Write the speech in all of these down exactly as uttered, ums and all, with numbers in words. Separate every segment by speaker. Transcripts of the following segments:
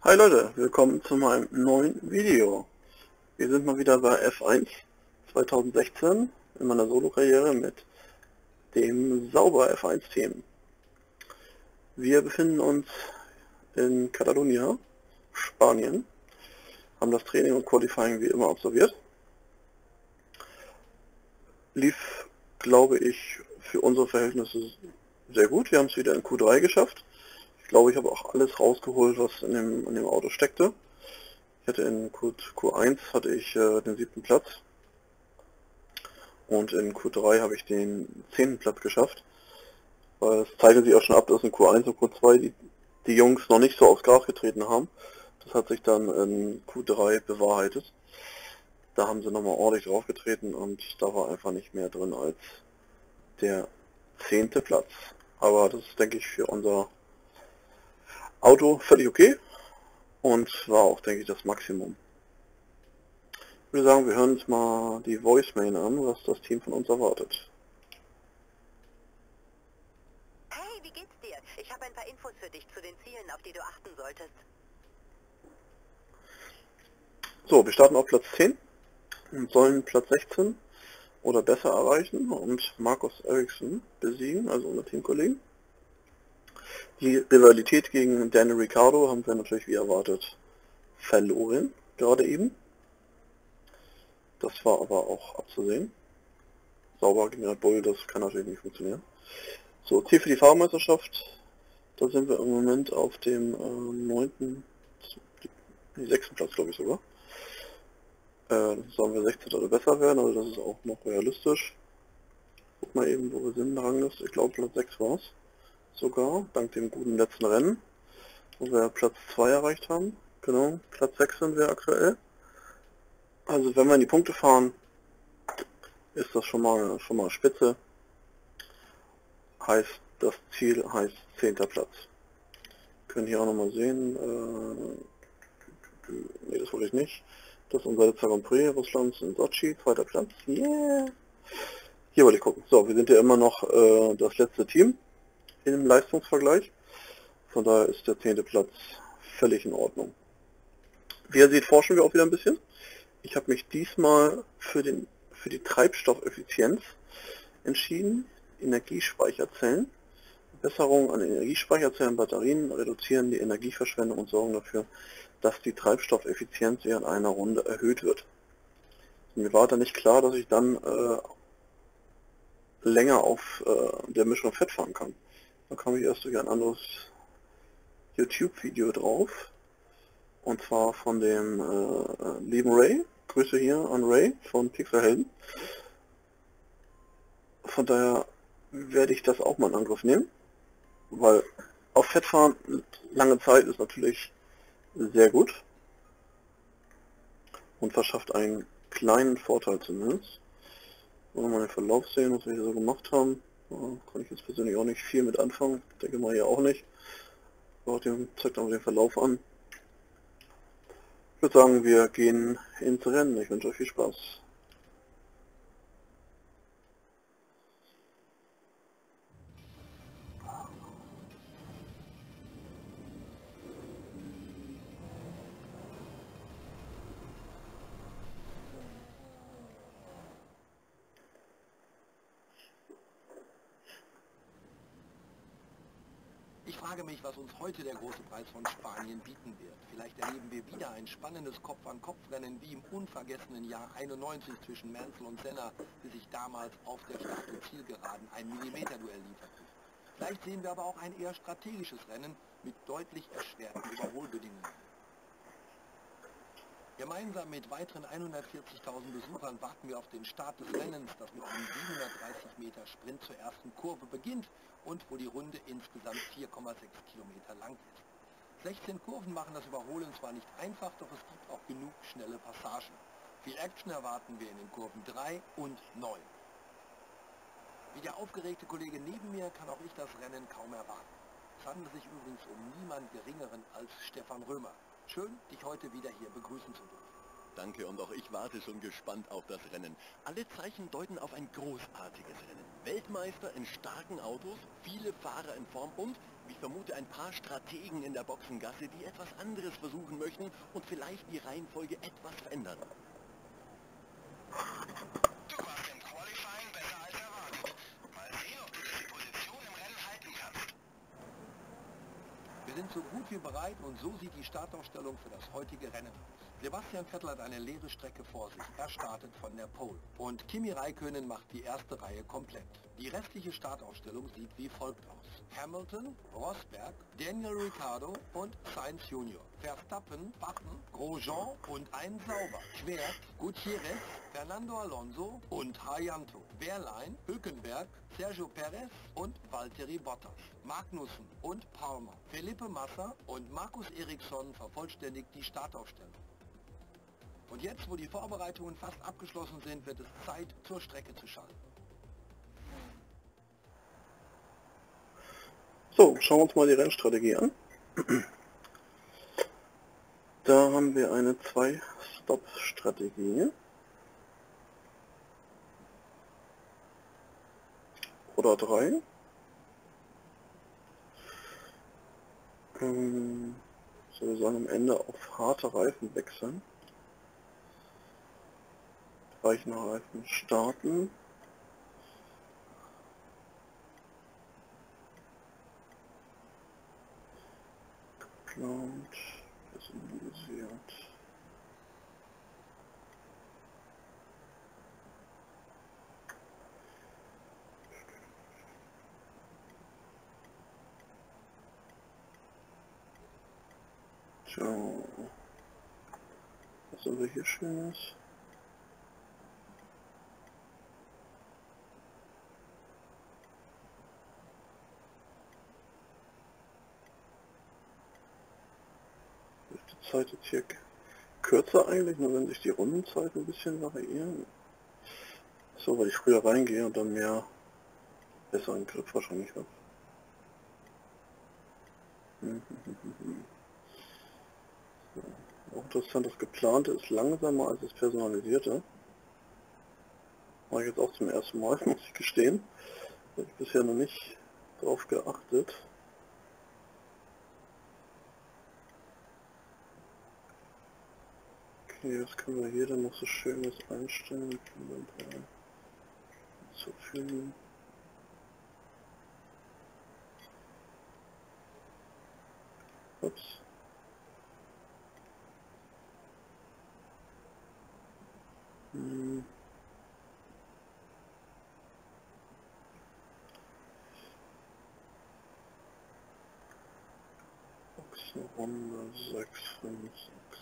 Speaker 1: Hi Leute, willkommen zu meinem neuen Video. Wir sind mal wieder bei F eins zweitausendsechzehn in meiner Solo-Karriere mit dem Sauber F eins Team. Wir befinden uns in Catalonia, Spanien, haben das Training und Qualifying wie immer absolviert. Lief, glaube ich, für unsere Verhältnisse sehr gut. Wir haben es wieder in Q drei geschafft. Ich glaube, ich habe auch alles rausgeholt, was in dem, in dem Auto steckte. Ich hatte in Q, Q1 hatte ich äh, den siebten Platz und in Q drei habe ich den zehnten Platz geschafft. Weil es zeichnet sich auch schon ab, dass in Q eins und Q zwei die, die Jungs noch nicht so aufs Gras getreten haben. Das hat sich dann in Q drei bewahrheitet. Da haben sie nochmal ordentlich draufgetreten und da war einfach nicht mehr drin als der zehnte Platz. Aber das ist, denke ich, für unser Auto völlig okay und war auch, denke ich, das Maximum. Ich würde sagen, wir hören uns mal die Voicemail an, was das Team von uns erwartet.
Speaker 2: Hey, wie geht's dir? Ich habe ein paar Infos für dich zu den Zielen, auf die du achten solltest.
Speaker 1: So, wir starten auf Platz zehn und sollen Platz sechzehn oder besser erreichen und Markus Ericsson besiegen, also unser Teamkollegen. Die Rivalität gegen Daniel Ricciardo haben wir natürlich wie erwartet verloren, gerade eben. Das war aber auch abzusehen. Sauber gegen Red Bull, das kann natürlich nicht funktionieren. So, Ziel für die Fahrermeisterschaft, da sind wir im Moment auf dem äh, neunten, nee, sechsten Platz, glaube ich sogar. Äh, sollen wir sechzehnten oder besser werden, also das ist auch noch realistisch. Guck mal eben, wo wir sind in der Rangliste. Ich glaube Platz sechs war es. Sogar, dank dem guten letzten Rennen, wo wir Platz zwei erreicht haben. Genau, Platz sechs sind wir aktuell. Also wenn wir in die Punkte fahren, ist das schon mal schon mal spitze. Heißt, das Ziel heißt zehnter Platz. Können hier auch nochmal sehen, äh, nee, das wollte ich nicht. Das ist unser letzter Grand Prix Russlands in Sochi, zweiter Platz. Yeah! Hier wollte ich gucken. So, wir sind ja immer noch äh, das letzte Team im Leistungsvergleich. Von daher ist der zehnte Platz völlig in Ordnung. Wie ihr seht, forschen wir auch wieder ein bisschen. Ich habe mich diesmal für, den, für die Treibstoffeffizienz entschieden. Energiespeicherzellen. Verbesserungen an Energiespeicherzellen und Batterien reduzieren die Energieverschwendung und sorgen dafür, dass die Treibstoffeffizienz während einer Runde erhöht wird. Mir war da nicht klar, dass ich dann äh, länger auf äh, der Mischung Fett fahren kann. Da kam ich erst durch ein anderes YouTube-Video drauf. Und zwar von dem äh, lieben Ray. Grüße hier an Ray von Pixelhelden. Von daher werde ich das auch mal in Angriff nehmen. Weil auf Fett fahren lange Zeit ist natürlich sehr gut. Und verschafft einen kleinen Vorteil zumindest. Wollen wir mal den Verlauf sehen, was wir hier so gemacht haben. Da kann ich jetzt persönlich auch nicht viel mit anfangen. Ich denke mal hier auch nicht. So, zeigt auch den Verlauf an. Ich würde sagen, wir gehen ins Rennen. Ich wünsche euch viel Spaß.
Speaker 3: Ich frage mich, was uns heute der große Preis von Spanien bieten wird. Vielleicht erleben wir wieder ein spannendes Kopf-an-Kopf-Rennen wie im unvergessenen Jahr einundneunzig zwischen Mansell und Senna, die sich damals auf der Start- und Zielgeraden ein Millimeter-Duell lieferten. Vielleicht sehen wir aber auch ein eher strategisches Rennen mit deutlich erschwerten Überholbedingungen. Gemeinsam mit weiteren hundertvierzigtausend Besuchern warten wir auf den Start des Rennens, das mit einem siebenhundertdreißig Meter Sprint zur ersten Kurve beginnt und wo die Runde insgesamt vier Komma sechs Kilometer lang ist. sechzehn Kurven machen das Überholen zwar nicht einfach, doch es gibt auch genug schnelle Passagen. Viel Action erwarten wir in den Kurven drei und neun. Wie der aufgeregte Kollege neben mir kann auch ich das Rennen kaum erwarten. Es handelt sich übrigens um niemand Geringeren als Stefan Römer. Schön, dich heute wieder hier begrüßen zu dürfen.
Speaker 4: Danke, und auch ich warte schon gespannt auf das Rennen. Alle Zeichen deuten auf ein großartiges Rennen. Weltmeister in starken Autos, viele Fahrer in Form und Ich vermute ein paar Strategen in der Boxengasse, die etwas anderes versuchen möchten und vielleicht die Reihenfolge etwas verändern.
Speaker 3: Du warst im Qualifying besser als erwartet. Mal sehen, ob du dir die Position im Rennen halten kannst. Wir sind so gut wie bereit und so sieht die Startaufstellung für das heutige Rennen aus. Sebastian Vettel hat eine leere Strecke vor sich. Er startet von der Pole. Und Kimi Räikkönen macht die erste Reihe komplett. Die restliche Startaufstellung sieht wie folgt aus. Hamilton, Rosberg, Daniel Ricciardo und Sainz Junior Verstappen, Button, Grosjean und ein Sauber. Schwert, Gutierrez, Fernando Alonso und Haryanto. Wehrlein, Hülkenberg, Sergio Perez und Valtteri Bottas. Magnussen und Palmer. Felipe Massa und Markus Ericsson vervollständigt die Startaufstellung. Und jetzt, wo die Vorbereitungen fast abgeschlossen sind, wird es Zeit, zur Strecke zu schalten.
Speaker 1: So, schauen wir uns mal die Rennstrategie an. Da haben wir eine Zwei-Stop-Strategie. Oder drei. Ähm, so, wir sollen am Ende auf harte Reifen wechseln. Weichen Reifen starten. Geplant, personalisiert. Tja, was haben wir hier Schönes? Ist die Zeit jetzt hier kürzer eigentlich, nur wenn sich die Rundenzeit ein bisschen variieren? So, weil ich früher reingehe und dann mehr besseren Grip wahrscheinlich habe. So. Auch interessant, das geplante ist langsamer als das personalisierte. Mache ich jetzt auch zum ersten Mal, muss ich gestehen. Habe ich bisher noch nicht drauf geachtet. Okay, was können wir hier denn noch so Schönes einstellen? Zufügen. Ups. Hm. Runde sechs fünf sechs.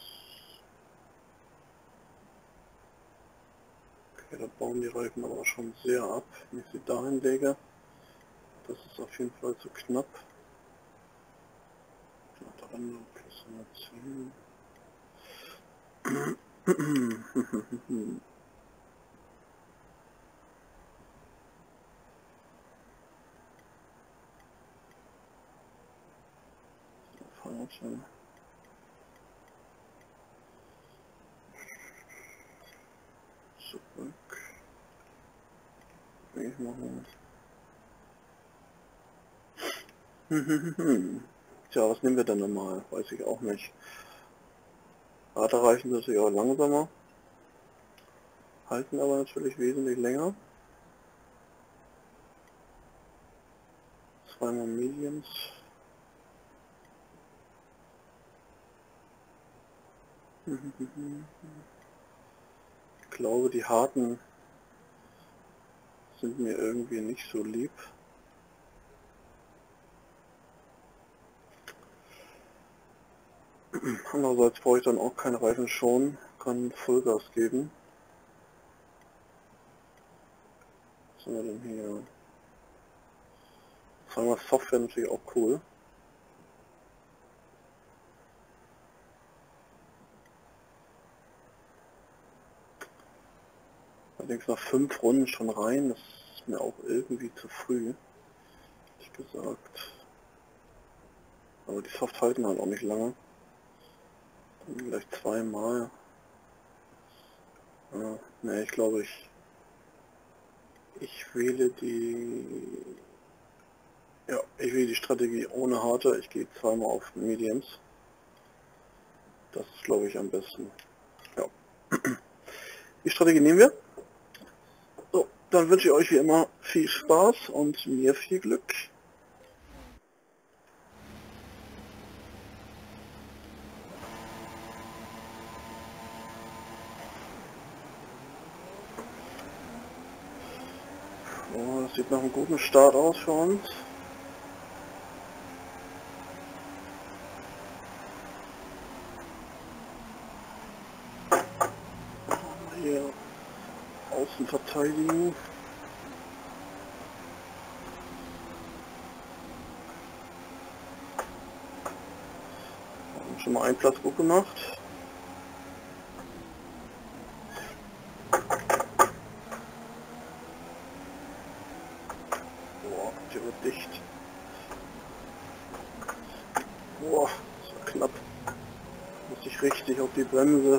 Speaker 1: Okay, da bauen die Reifen aber schon sehr ab, wenn ich sie dahin lege. Das ist auf jeden Fall zu knapp. Rande plus hundertzehn. Falsche. Zurück. Ich mache. Tja, was nehmen wir denn nochmal? Weiß ich auch nicht. Harte Reifen sind natürlich auch langsamer. Halten aber natürlich wesentlich länger. Zweimal Mediums. Ich glaube, die harten sind mir irgendwie nicht so lieb. Andererseits brauche ich dann auch keine Reifen schonen, kann Vollgas geben. Was haben wir denn hier? Zweimal Software natürlich auch cool. Allerdings nach fünf Runden schon rein, das ist mir auch irgendwie zu früh, ehrlich gesagt. Aber die Soft halten halt auch nicht lange. Dann gleich zweimal. Ja, ne, ich glaube ich ich wähle die Ja, ich will die Strategie ohne harte. Ich gehe zweimal auf Mediums. Das ist, glaube ich, am besten. Ja. Die Strategie nehmen wir. So, dann wünsche ich euch wie immer viel Spaß und mir viel Glück. So, das sieht nach einem guten Start aus für uns. Hier außen verteidigen. Haben schon mal einen Platz gut gemacht. Boah, der wird dicht. Boah, so knapp. Muss ich richtig auf die Bremse.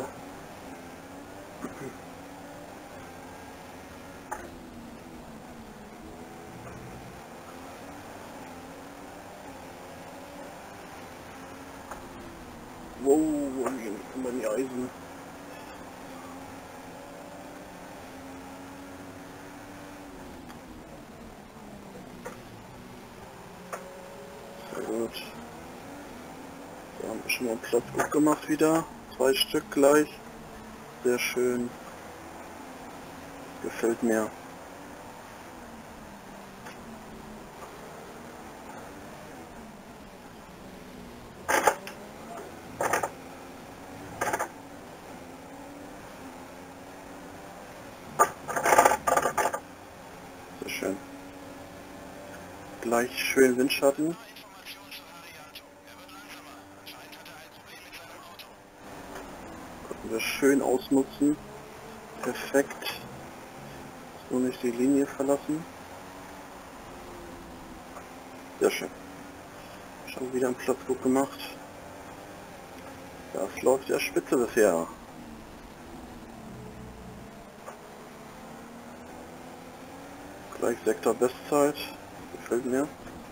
Speaker 1: Wow, immer in die Eisen. Sehr gut. Da haben wir schon mal einen Platz gut gemacht wieder. Zwei Stück gleich. Sehr schön. Gefällt mir. Sehr schön. Gleich schön Windschatten. Konnten wir schön ausnutzen. Perfekt. Nur nicht die Linie verlassen. Sehr schön. Schon wieder einen Platz gut gemacht. Das läuft ja spitze bisher. Gleich Sektor Bestzeit. Gefällt mir.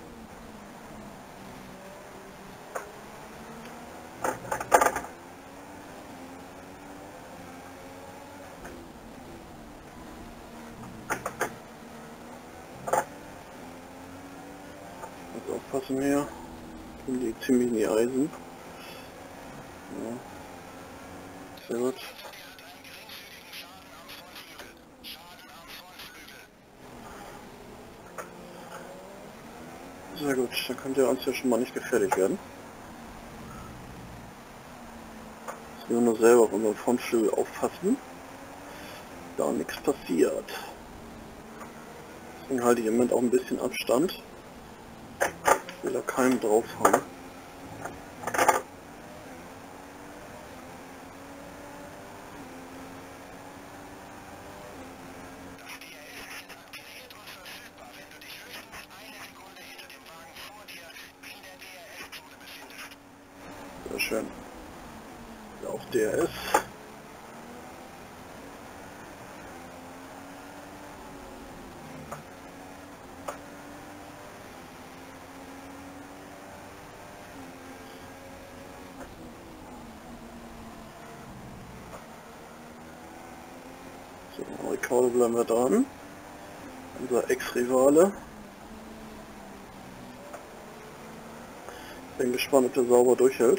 Speaker 1: Jetzt aufpassen hier. Kommen die ziemlich in die Eisen. Ja. Sehr gut. Sehr gut, dann könnte er uns ja schon mal nicht gefährlich werden. Jetzt müssen wir nur selber auf unseren Frontflügel aufpassen, da nichts passiert. Deswegen halte ich im Moment auch ein bisschen Abstand. Ich will da keinen drauf haben. Sehr schön. Ja, auch D R S. So, Ricardo bleiben wir dran. Unser Ex-Rivale. Bin gespannt, ob der sauber durchhält.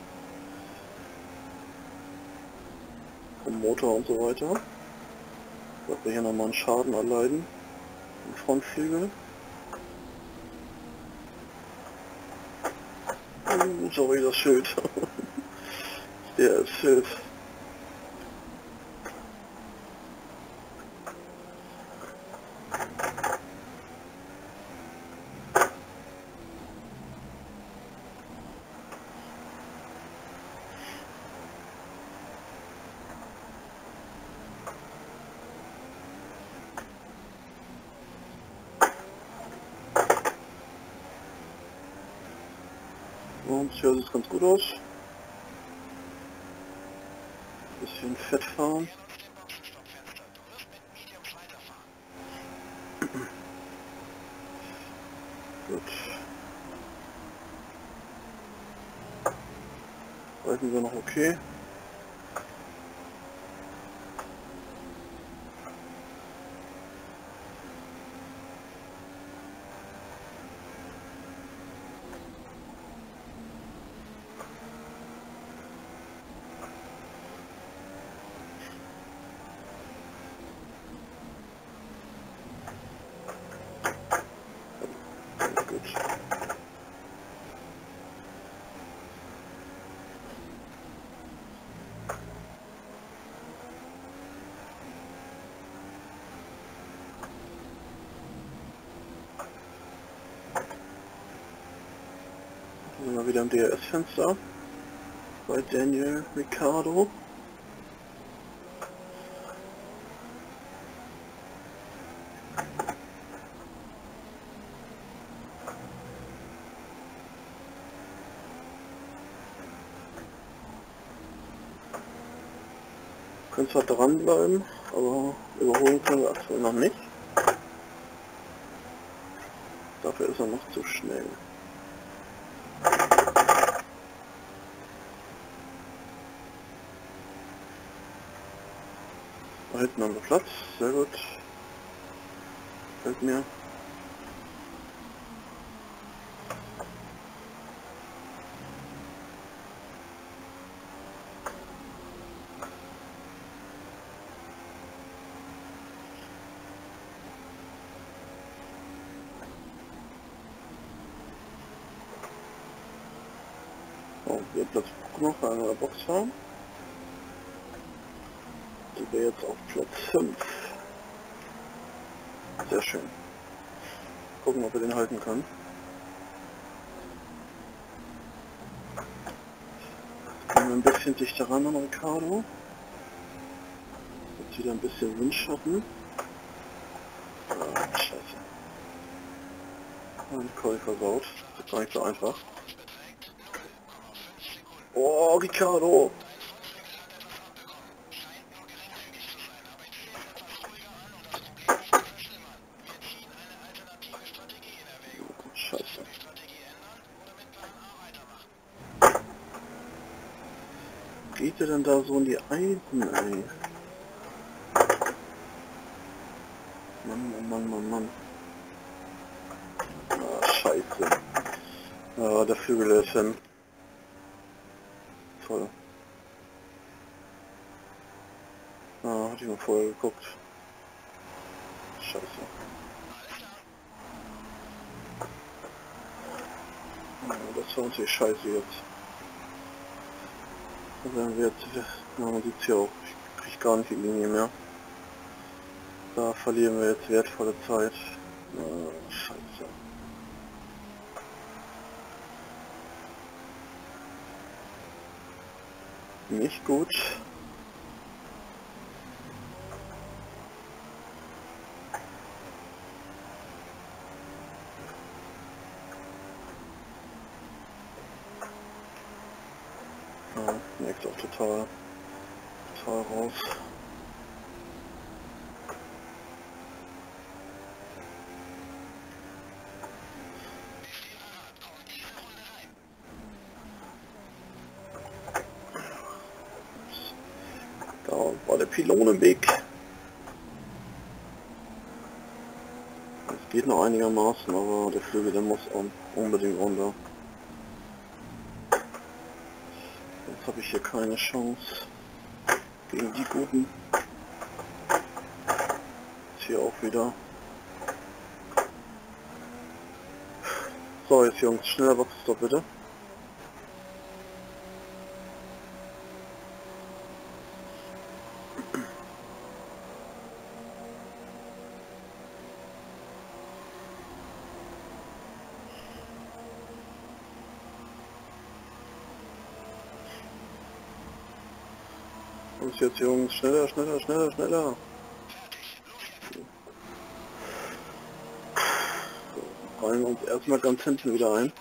Speaker 1: Vom Motor und so weiter. Wird wir hier nochmal einen Schaden erleiden. Im Frontflügel. Oh, sorry, das Schild. Der ist Schild. Und hier sieht es ganz gut aus. Bisschen Fett fahren. Gut. Reifen wir noch okay. Gut. Sind wir wieder im D R S-Fenster bei Daniel Ricciardo. Können zwar dranbleiben, aber überholen können wir aktuell noch nicht. Dafür ist er noch zu schnell. Da hinten haben wir Platz, sehr gut. Gefällt mir. Oh, wir haben Platz genug bei einer Box fahren. Sind wir jetzt auf Platz fünf. Sehr schön. Gucken, ob wir den halten können. Kommen wir ein bisschen dichter ran an Ricciardo. Jetzt wieder ein bisschen Windschatten. Ah, scheiße. Mein Coil versaut. Das ist gar nicht so einfach. Oh, Ricciardo! Scheiße. Geht er denn da so in die Eisen, ey? Mann, Mann, Mann, Mann, Mann. Ah, scheiße. Ah, der Flügel ist hin. Toll. Ah, hatte ich mal vorher geguckt. Scheiße. Ah, das war natürlich scheiße jetzt. Da werden wir jetzt, ja, man sieht es hier auch, ich krieg gar nicht die Linie mehr. Da verlieren wir jetzt wertvolle Zeit. Ah, scheiße. Nicht gut. Ja, merkt auch total, total raus. Da war der Pylon im Weg. Es geht noch einigermaßen, aber der Flügel, der muss unbedingt runter. Jetzt habe ich hier keine Chance gegen die Guten. Jetzt hier auch wieder. So, jetzt Jungs, schneller Boxstop bitte. Und jetzt Jungs, schneller, schneller, schneller, schneller. Reihen wir uns erstmal ganz hinten wieder ein.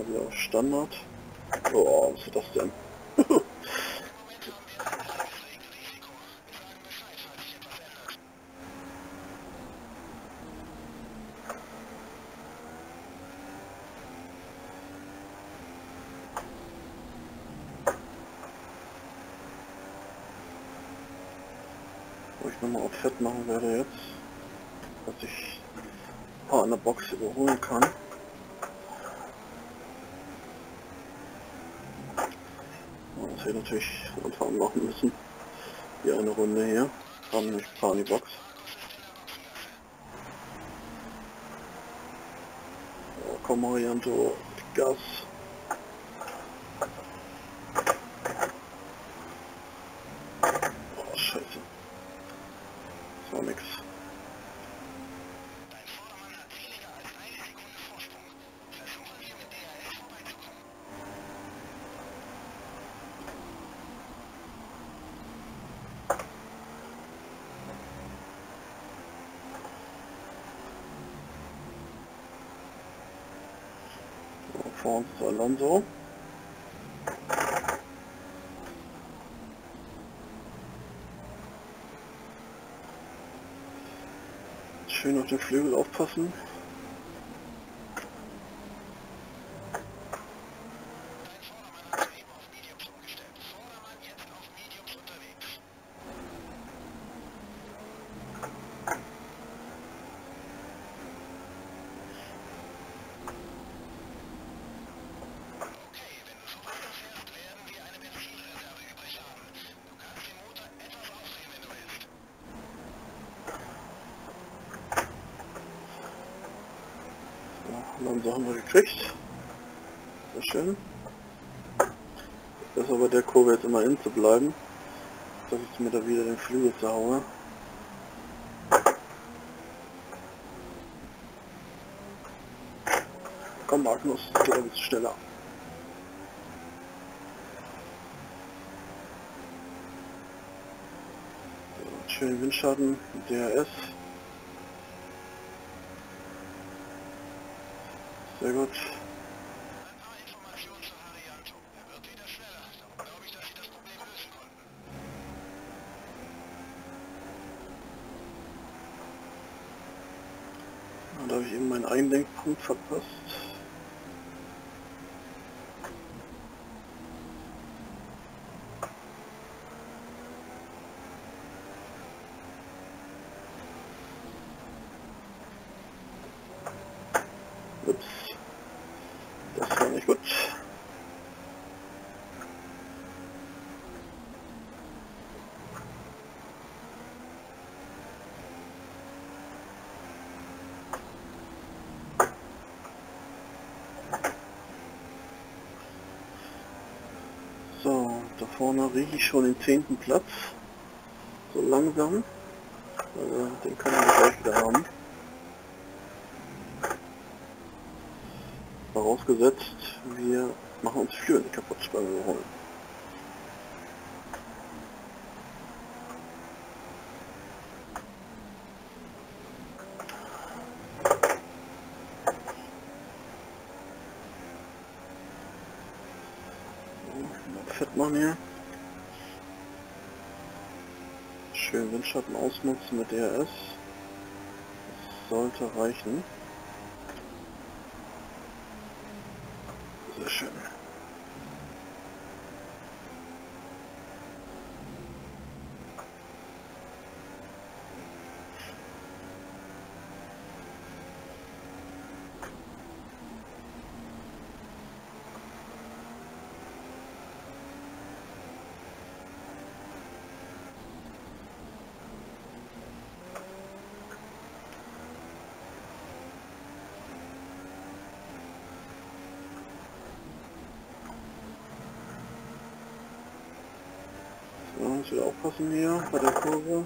Speaker 1: mal wieder auf Standard. Oh, was ist das denn? Wo ich nochmal auf Fett machen werde jetzt, dass ich ein paar an der Box überholen kann. Und das wir natürlich anfangen machen müssen. Hier eine Runde hier, haben nämlich ein paar an die Box. So, komm Marianto, Gas. Oh, scheiße. Das war nix. So, vor uns ist Alonso. Schön auf den Flügel aufpassen. Alonso haben wir gekriegt. Sehr schön. Besser bei der Kurve jetzt immer innen zu bleiben, dass ich mir da wieder den Flügel zerhaue. Komm Magnus, geht ein bisschen schneller. So, schönen Windschatten, D R S. Sehr gut. Und da habe ich eben meinen Einlenkpunkt verpasst. Ups. Das war nicht gut. So, da vorne rieche ich schon den zehnten Platz. So langsam. Also, den können wir gleich wieder haben. Vorausgesetzt, wir machen uns die Flügel nicht kaputt beim Überholen. So, Fett machen hier. Schön Windschatten ausnutzen mit D R S. Das sollte reichen. Sehr schön. So, muss wieder aufpassen hier bei der Kurve.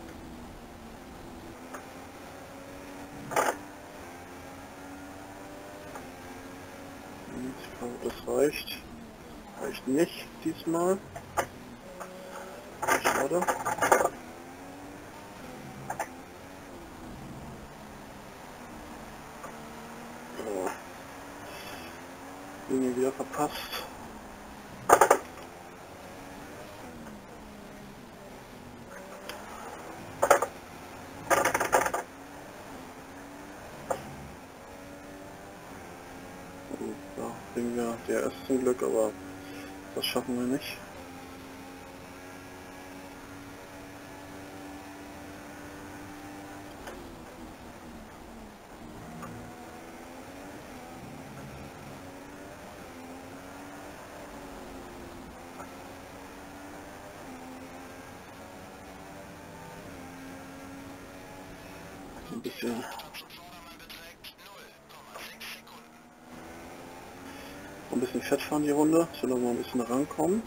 Speaker 1: Ich glaube, das reicht. Reicht nicht diesmal. Schade. Linie wieder verpasst. Da bringen wir D R S zum Glück, aber das schaffen wir nicht. Ein bisschen ein bisschen fett fahren die Runde, so dass wir ein bisschen rankommen.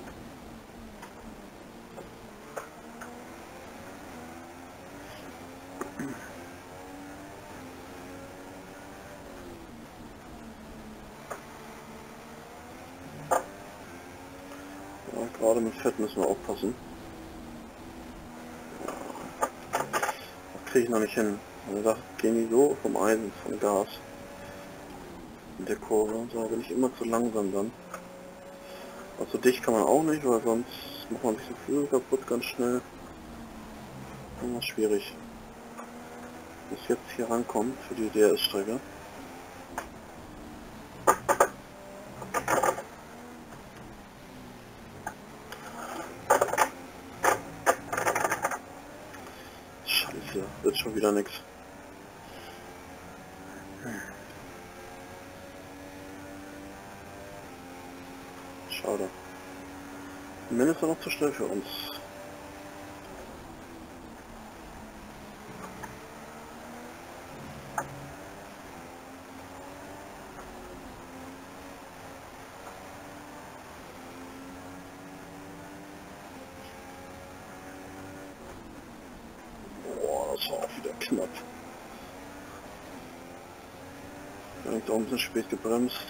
Speaker 1: Ja, gerade mit Fett müssen wir aufpassen. Das kriege ich noch nicht hin. Man sagt, gehen die so vom Eisen, vom Gas in der Kurve, und so bin ich immer zu langsam dann. Also dicht kann man auch nicht, weil sonst macht man sich den Flügel kaputt ganz schnell. Immer schwierig. Bis jetzt hier rankommt für die D R S-Strecke. Scheiße, wird schon wieder nichts. Schade. Mindestens noch zu schnell für uns. Boah, das war auch wieder knapp. Direkt auch ein bisschen spät gebremst.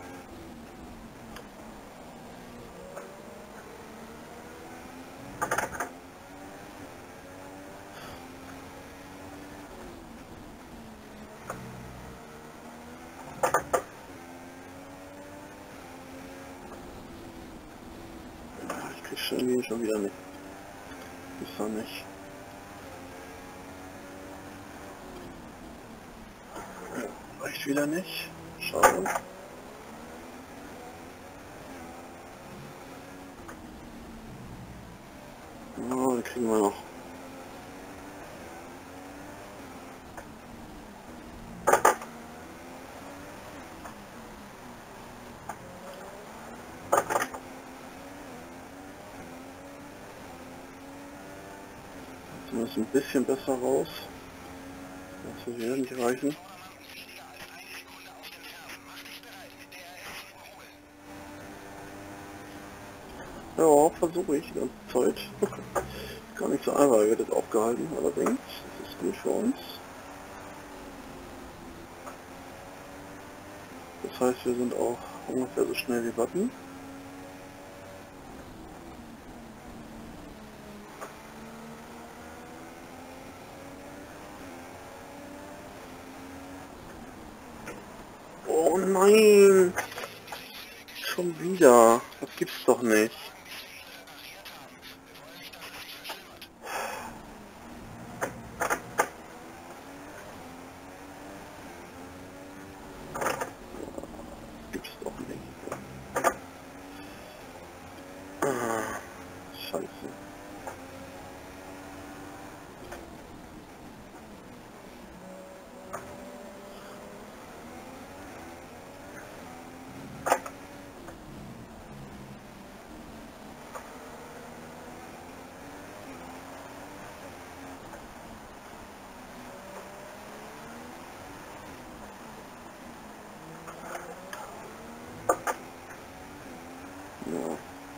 Speaker 1: Ich krieg schon wieder nicht. Ist doch nicht. Ja, reicht wieder nicht. Schade. Oh, den kriegen wir noch. Zumindest ein bisschen besser raus. Das wird hier nicht reichen. Ja, versuche ich die ganze Zeit. Gar nicht so einfach, wird jetzt aufgehalten allerdings. Das ist gut für uns. Das heißt, wir sind auch ungefähr so schnell wie Button. Oh nein! Schon wieder! Das gibt's doch nicht. Gibt's doch nicht. Ah, Scheiße. Ja.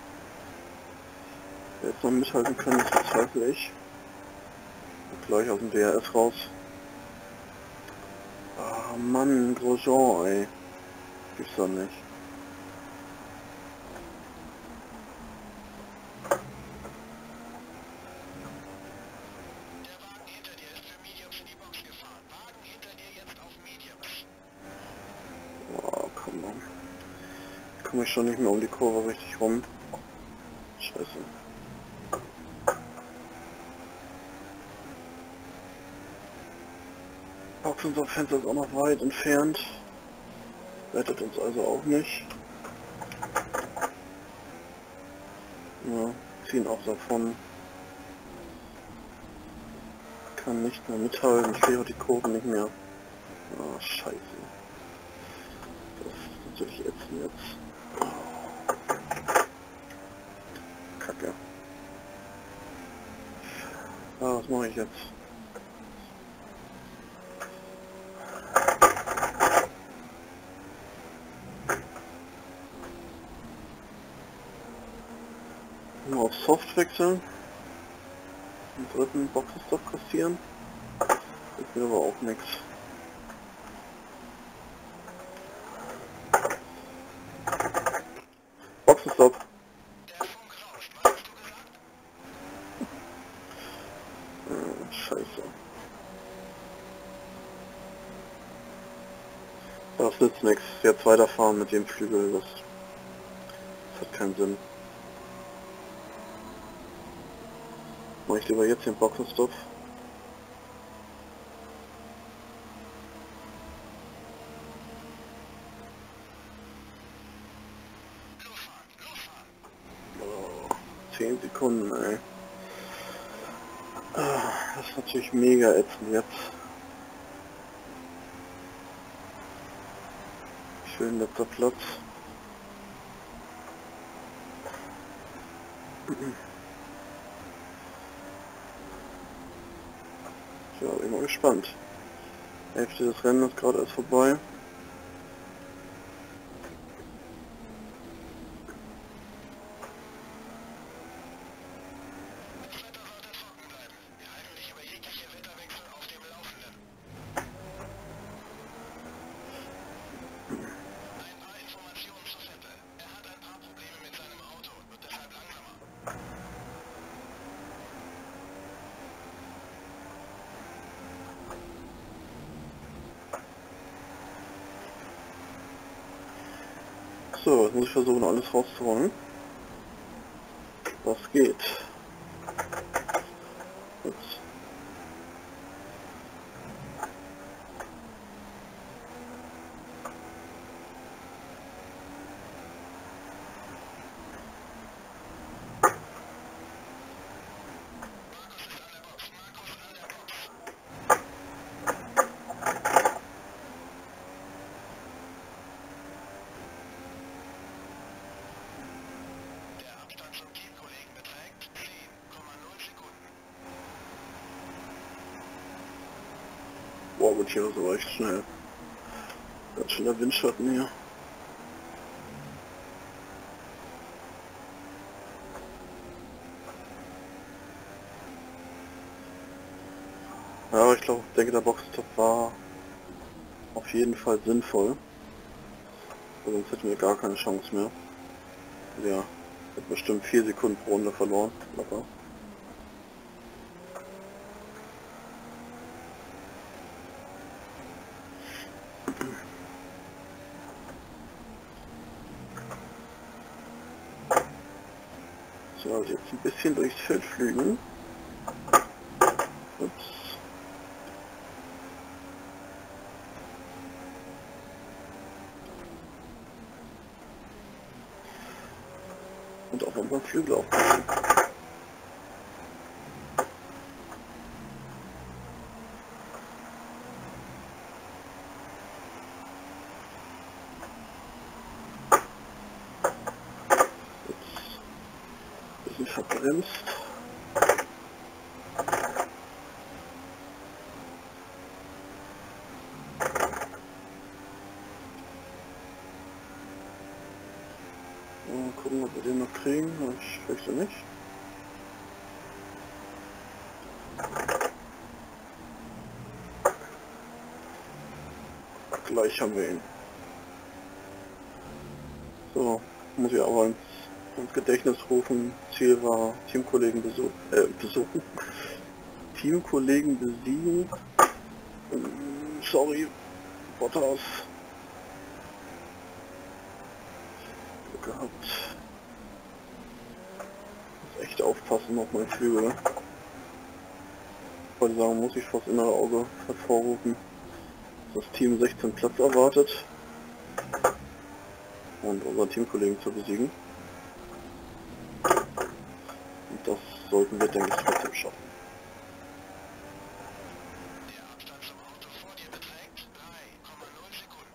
Speaker 1: Wer jetzt noch mithalten können, das bezweifle ich. Gleich aus dem D R S raus. Ah Mann, Grosjean, ey. Gibt's doch nicht. Oh, komm on. komme ich schon nicht mehr um die Kurve richtig rum. Scheiße. Boxenstopp-Fenster ist auch noch weit entfernt. Rettet uns also auch nicht. Ja, ziehen auch davon. Kann nicht mehr mithalten. Ich kriege auch die Kurve nicht mehr. Ah, scheiße. Das ist natürlich ätzend jetzt. Kacke. Ah, was mache ich jetzt? Mal auf Soft wechseln. Den dritten Boxenstopp kassieren. Ist mir aber auch nichts. Boxenstopp. Äh, scheiße. Das nützt nichts. Jetzt weiterfahren mit dem Flügel. Das, das hat keinen Sinn. Mache ich lieber jetzt den Boxenstopp. Oh, zehn Sekunden, ey. Das ist natürlich mega ätzend jetzt. Schön letzter Platz. Ja, bin mal gespannt. Hälfte des Rennens ist gerade erst vorbei. So, jetzt muss ich versuchen, alles rauszuholen. Das geht. Ups. Boah, gut, hier ist aber echt schnell. Ganz schöner Windschatten hier. Ja, aber ich glaube, denke, der Boxenstopp war auf jeden Fall sinnvoll. Sonst hätten wir gar keine Chance mehr. Ja, hat bestimmt vier Sekunden pro Runde verloren. Locker. So, also jetzt ein bisschen durchs Feld flügen. Ups. Und auf unseren Flügel aufpassen. Jetzt ein bisschen verbremst. Mal gucken, ob wir den noch kriegen. Ich fürchte nicht. Gleich haben wir ihn. So, muss ich aber ins, ins Gedächtnis rufen. Ziel war Teamkollegen besuchen. Äh, besuchen. Teamkollegen besiegen. Sorry, Bottas. gehabt. Muss echt aufpassen auf meinen Flügel. Ich wollte sagen, muss ich vors innere Auge hervorrufen, dass das Team sechzehn Platz erwartet und unseren Teamkollegen zu besiegen. Und das sollten wir, denke ich, trotzdem schaffen.
Speaker 4: Der Abstand zum Auto vor dir beträgt drei Komma null Sekunden.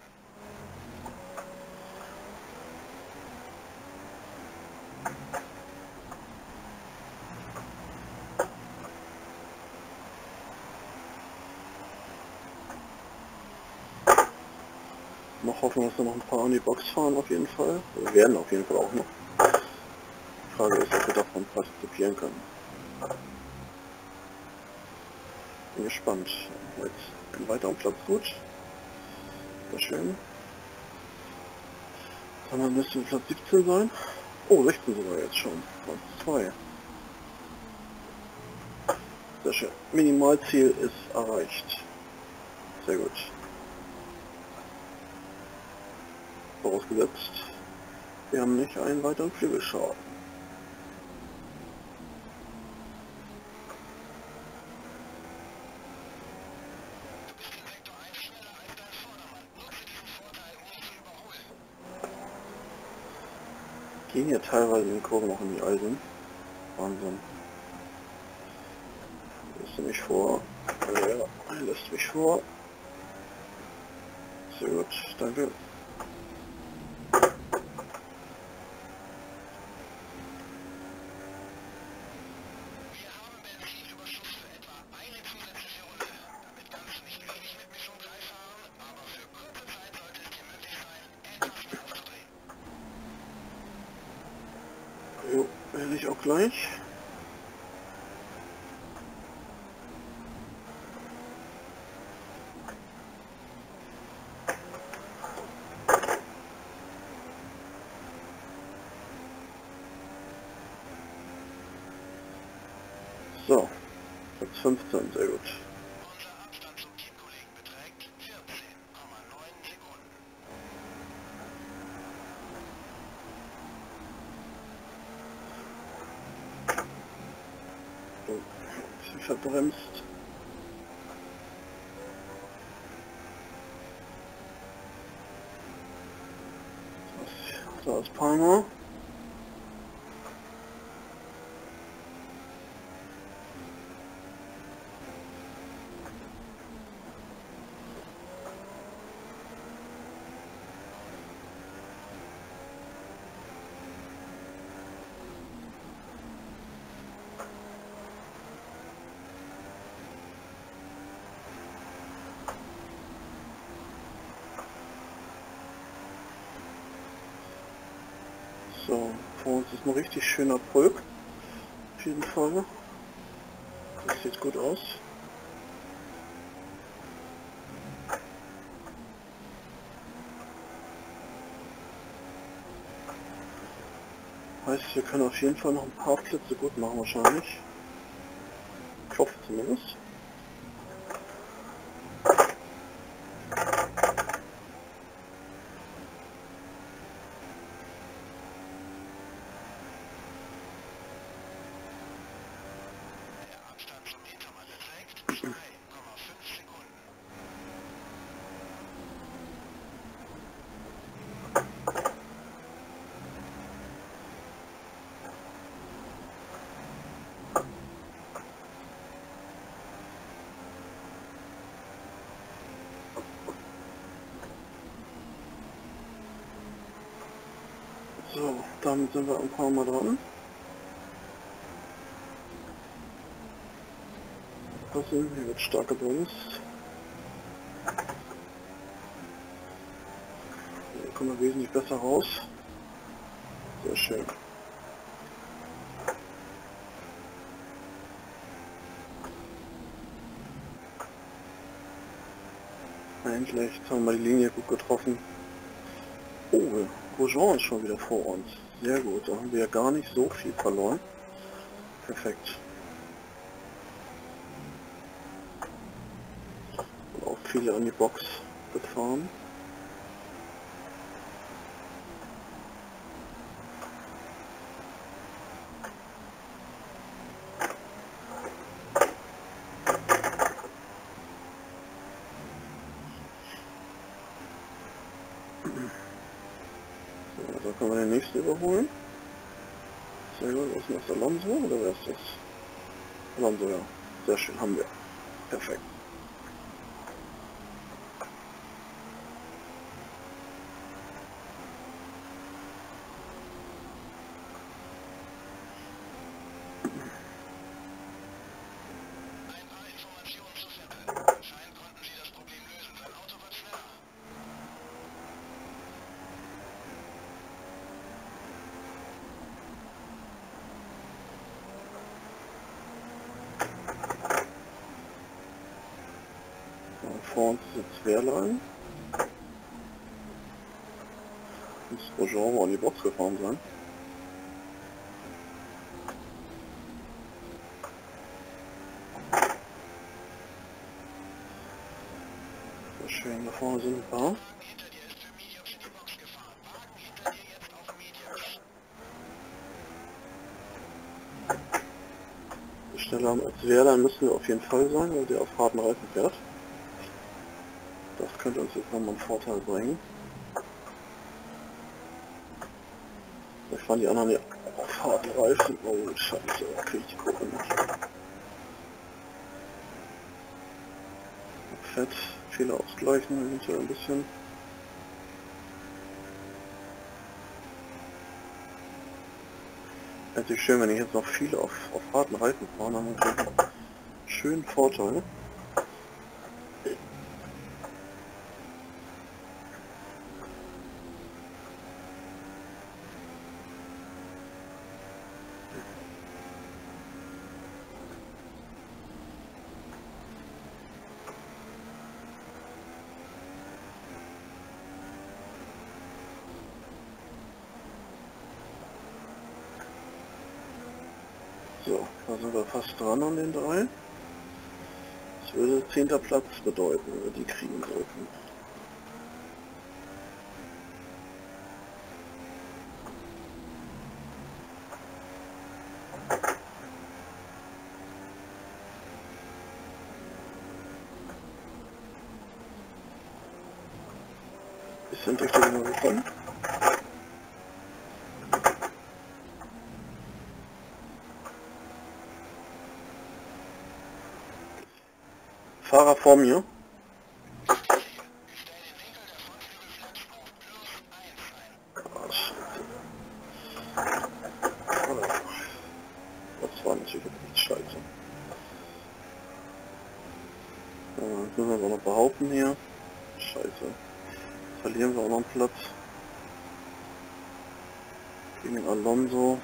Speaker 1: Noch hoffen, dass wir noch ein paar an die Box fahren auf jeden Fall. Wir werden auf jeden Fall auch noch. Die Frage ist, ob wir davon partizipieren können. Bin gespannt. Jetzt ein weiterer Platz gut. Sehr schön. Dann müsste Platz siebzehn sein. Oh, sechzehn sogar jetzt schon. Platz zwei. Sehr schön. Minimalziel ist erreicht. Sehr gut. Vorausgesetzt, wir haben nicht einen weiteren Flügelschaden. Gehen hier teilweise in den Kurven auch in die Eisen. Wahnsinn. Lässt du mich vor? Ja, lässt mich vor. Sehr gut, danke. Jo, werde ich auch gleich. So, Platz fünfzehn, sehr gut.
Speaker 4: Unser Abstand zum Teamkollegen beträgt vierzehn Komma neun Sekunden.
Speaker 1: Sie verbremst. Da ist Palmer. So, vor uns ist ein richtig schöner Pulk. Auf jeden Fall. Das sieht gut aus. Heißt, wir können auf jeden Fall noch ein paar Plätze gut machen wahrscheinlich. Ich hoffe zumindest.
Speaker 4: Abstand zum Hintermann beträgt zwei Komma fünf Sekunden.
Speaker 1: So, damit sind wir ein paar Mal dran. Passen, hier wird stark gebremst. Hier kommen wir wesentlich besser raus. Sehr schön. Endlich, jetzt haben wir die Linie gut getroffen. Oh, Grosjean ist schon wieder vor uns. Sehr gut, da haben wir ja gar nicht so viel verloren. Perfekt. Und auch viele an die Box gefahren. können wir den nächsten überholen. Sehr gut, was ist denn das, Alonso oder wer ist das? Alonso, ja. Sehr schön, haben wir. Perfekt. Vor uns ist jetzt Wehrlein. Muss Roger mal an die Box gefahren sein. Sehr schön, da vorne sind ein paar. Schneller als Wehrlein müssen wir auf jeden Fall sein, weil der auf harten Reifen fährt. Das könnte uns jetzt nochmal einen Vorteil bringen. Ich fand die anderen ja auf harten Reifen. Oh Scheiße, da krieg ich die Kurve nicht. Fett, Fehler ausgleichen, eventuell ein bisschen. Natürlich schön, wenn ich jetzt noch viele auf, auf harten Reifen fahre, dann haben wir einen schönen Vorteil. So, da sind wir fast dran an den drei. Das würde zehnter Platz bedeuten, wenn wir die kriegen sollten. Bisschen durch die Nummer gekommen. Fahrer vor mir. Ah, Scheiße. Das war natürlich echt scheiße. Ja, das müssen wir aber noch behaupten hier. Scheiße. Verlieren wir auch noch einen Platz. Gegen den Alonso.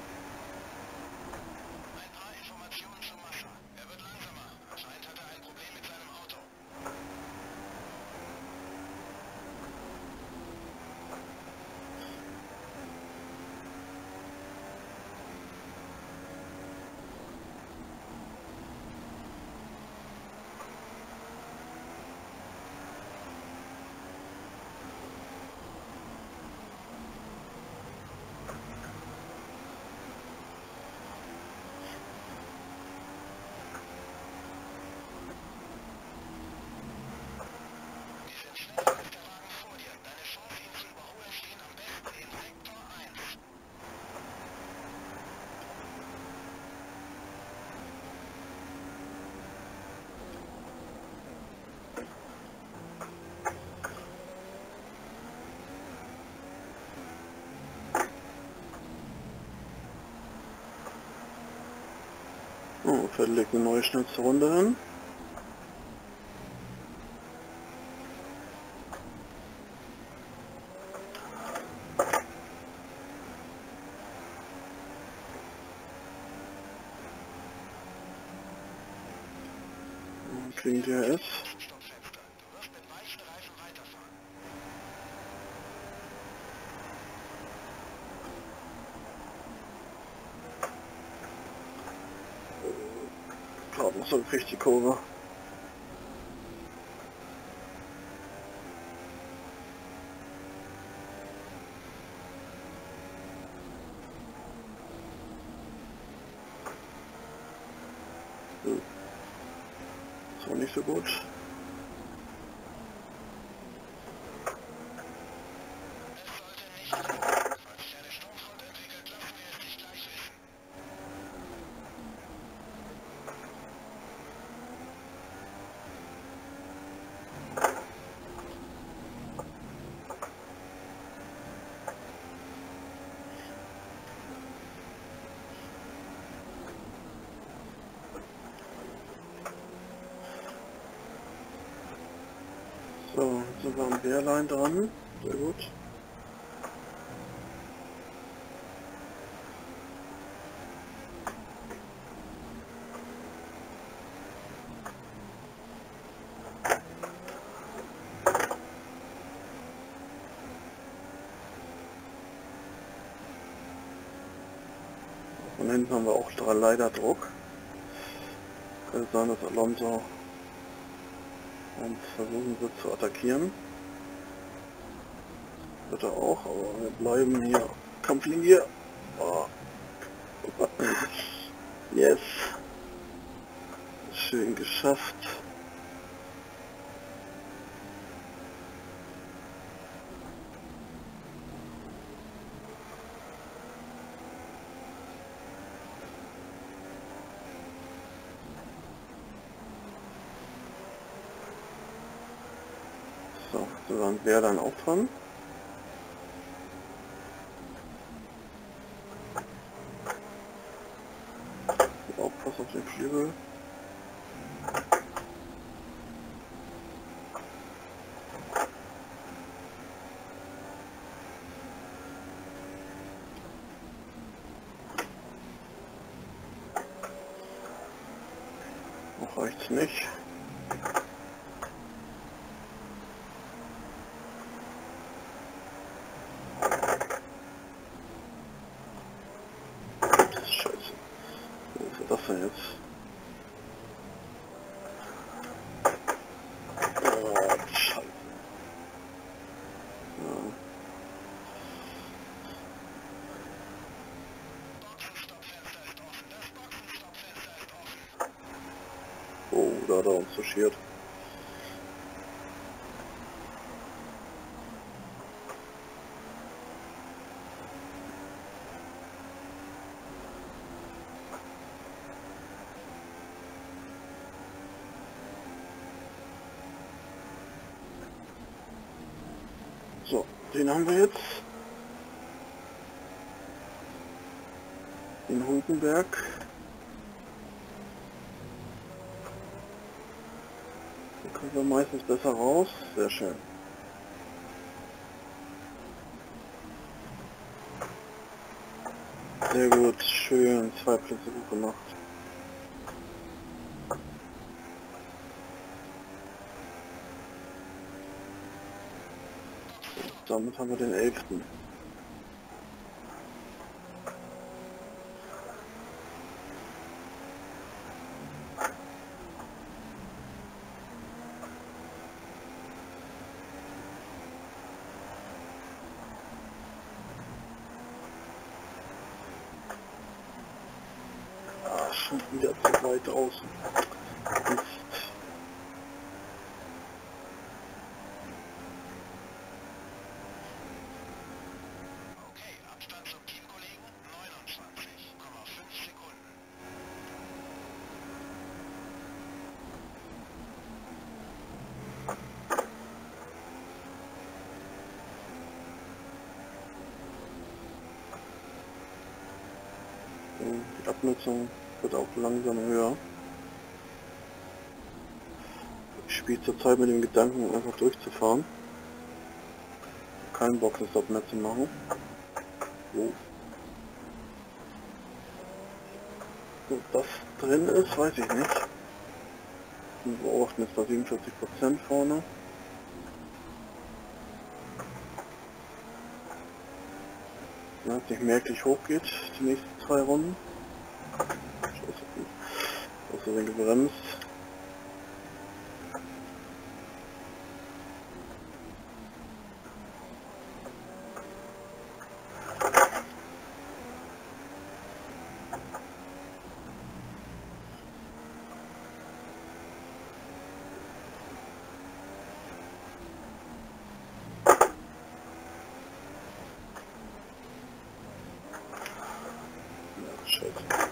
Speaker 1: Oh, Vettel legt eine neue schnellste Runde hin. Und kriegen D R S. So kriegt die Kurve. Hm. Das war nicht so gut. So, jetzt sind wir am Wehrlein dran. Sehr gut. Von hinten haben wir auch drei Leiter Druck. Könnte sein, dass Alonso und versuchen wird zu attackieren. Wird er auch, aber wir bleiben hier. Kampflinie. Oh. Yes. Schön geschafft. So, so dann wäre dann auch dran. Aufpass auf den Flügel. Noch reicht's nicht. Was ist das denn jetzt? Oh, Scheiße. Ja. Oh, da hat er uns touchiert. So, den haben wir jetzt. Den Hulkenberg. Da kommen wir meistens besser raus. Sehr schön. Sehr gut, schön. Zwei Plätze gut gemacht. Damit haben wir den elften. Ah, schon wieder zu weit außen. Mist. Die Abnutzung wird auch langsam höher. Ich spiele zurzeit mit dem Gedanken, einfach durchzufahren. Keinen Boxenstopp mehr zu machen. So. Ob das drin ist, weiß ich nicht. Wir beobachten jetzt bei siebenundvierzig Prozent vorne. Wenn es nicht merklich hoch geht, die nächsten zwei Runden. Scheiße, gut. Also den gebremst. Scheiße.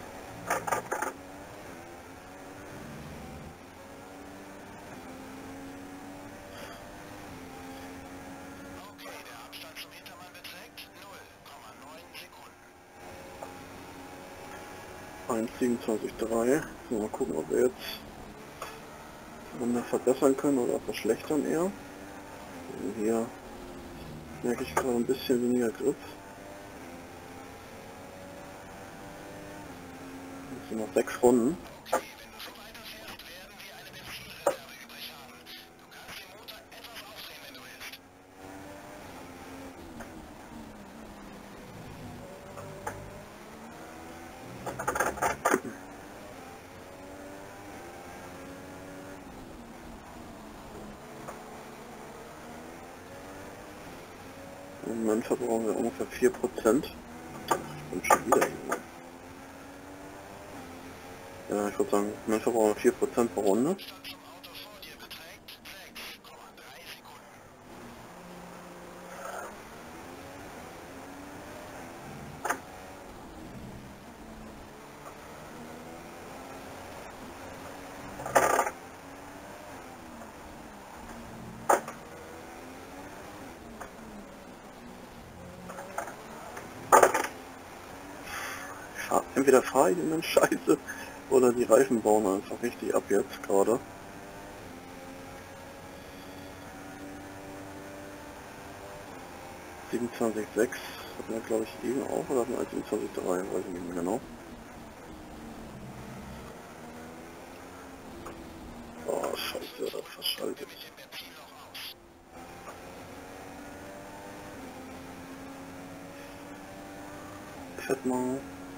Speaker 1: eins siebenundzwanzig Komma drei. Mal gucken, ob wir jetzt die Runde verbessern können oder verschlechtern eher. Hier merke ich gerade ein bisschen weniger Grip. Das sind noch sechs Runden. Im Moment verbrauchen wir ungefähr vier Prozent. Ich bin schon wieder hier. Ja, ich würde sagen, im Moment verbrauchen wir vier Prozent pro Runde. Entweder fahre ich in den Scheiße oder die Reifen bauen einfach richtig ab jetzt gerade. siebenundzwanzig Komma sechs hatten wir glaube ich eben auch, oder hatten wir siebenundzwanzig Komma drei, weiß ich nicht mehr genau. Oh Scheiße, das verschaltet. Fährt mal.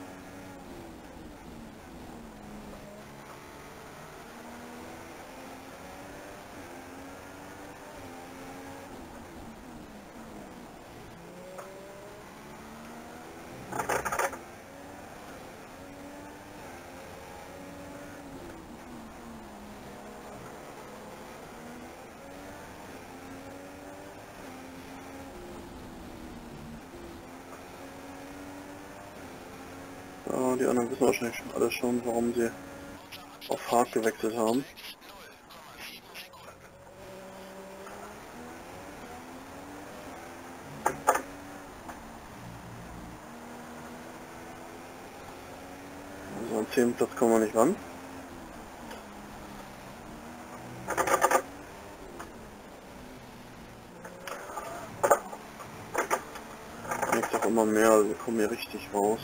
Speaker 1: Ja, die anderen wissen wahrscheinlich schon alle schon, warum sie auf Hard gewechselt haben. Also am zehnten Platz kommen wir nicht ran. Jetzt auch immer mehr, also wir kommen hier richtig raus.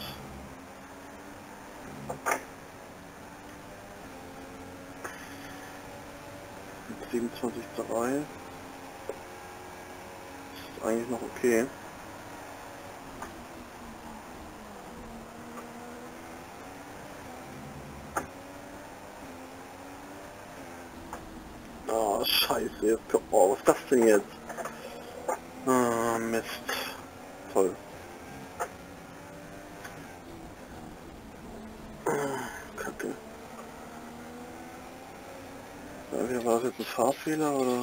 Speaker 1: siebenundzwanzig Komma drei ist eigentlich noch okay. Oh, scheiße, jetzt, oh, was ist das denn jetzt? Ah, Mist. Toll. Kacke. Ja, war das jetzt ein Fahrfehler oder?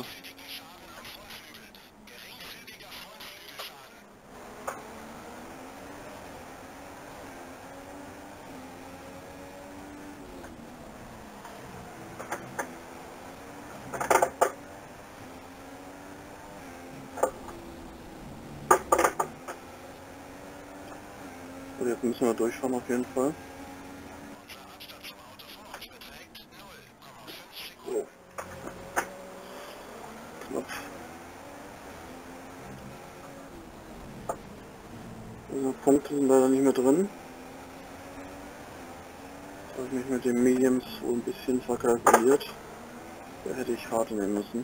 Speaker 1: Also jetzt müssen wir durchfahren auf jeden Fall. So. Knapp. Also Punkte sind leider nicht mehr drin. Da habe ich mich mit den Mediums wohl ein bisschen verkalkuliert. Da hätte ich harte nehmen müssen.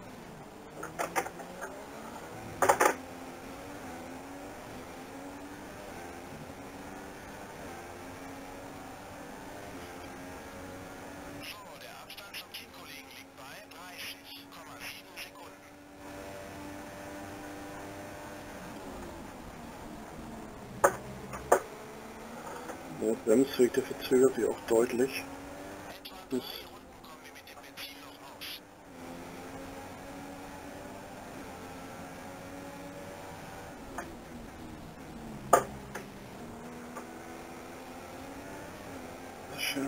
Speaker 1: Der Bremsweg, der verzögert sich auch deutlich. Das ist schön.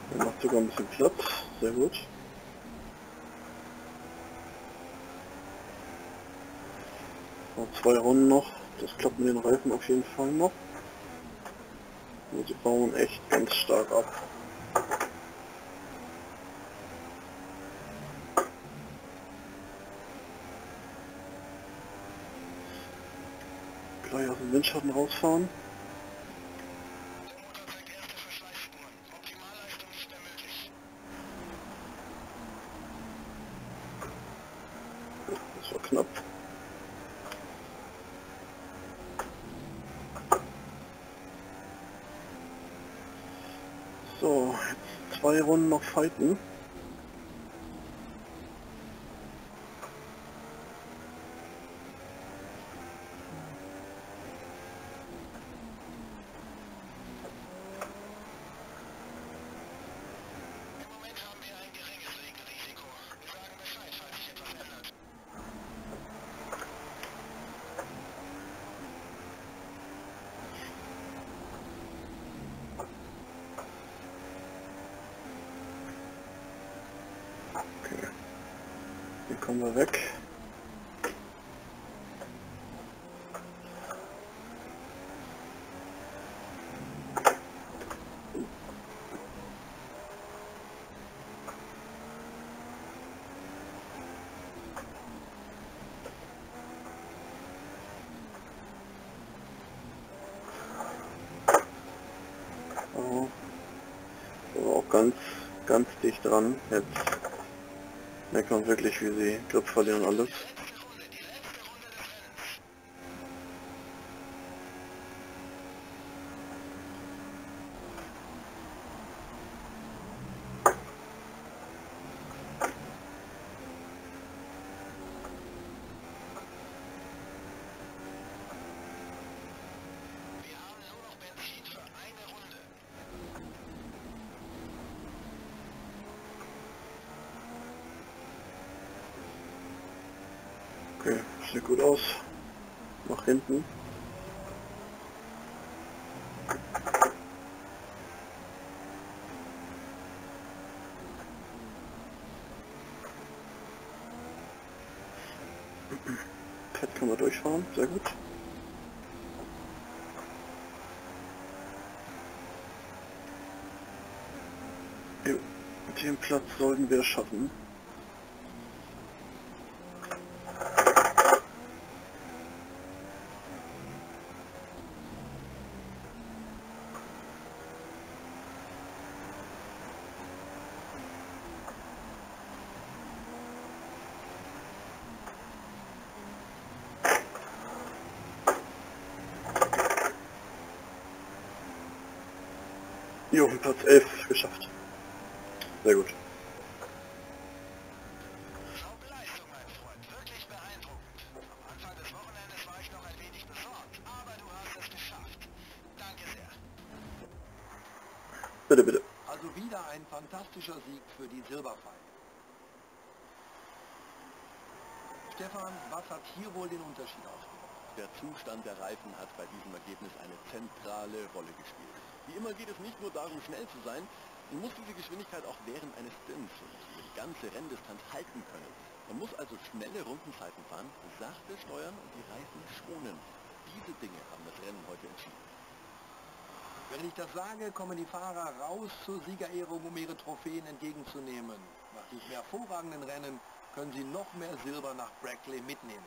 Speaker 1: Er macht sogar ein bisschen Platz, sehr gut. Noch zwei Runden noch, das klappt mit den Reifen auf jeden Fall noch. Und sie bauen echt ganz stark ab. Gleich aus dem Windschatten rausfahren. Das war knapp. So, jetzt zwei Runden noch fighten. Okay, hier kommen wir weg. Oh, aber auch ganz, ganz dicht dran. Jetzt merkt man wirklich, wie sie Grip verlieren und alles. Okay, sieht gut aus. Nach hinten. Pet können wir durchfahren, sehr gut. Jo, den Platz sollten wir schaffen. Jo, Platz elf geschafft. Sehr gut.
Speaker 4: Top-Leistung, mein Freund. Wirklich beeindruckend. Am Anfang des Wochenendes war ich noch ein wenig besorgt, aber du hast es geschafft. Danke sehr.
Speaker 1: Bitte, bitte.
Speaker 3: Also wieder ein fantastischer Sieg für die Silberpfeile. Stefan, was hat hier wohl den Unterschied ausgemacht?
Speaker 4: Der Zustand der Reifen hat bei diesem Ergebnis eine zentrale Rolle gespielt. Wie immer geht es nicht nur darum, schnell zu sein, man muss diese Geschwindigkeit auch während eines Stints und über die ganze Renndistanz halten können. Man muss also schnelle Rundenzeiten fahren, sachte steuern und die Reifen schonen. Diese Dinge haben das Rennen heute entschieden.
Speaker 3: Wenn ich das sage, kommen die Fahrer raus zur Siegerehrung, um ihre Trophäen entgegenzunehmen. Nach diesem hervorragenden Rennen können sie noch mehr Silber nach Brackley mitnehmen.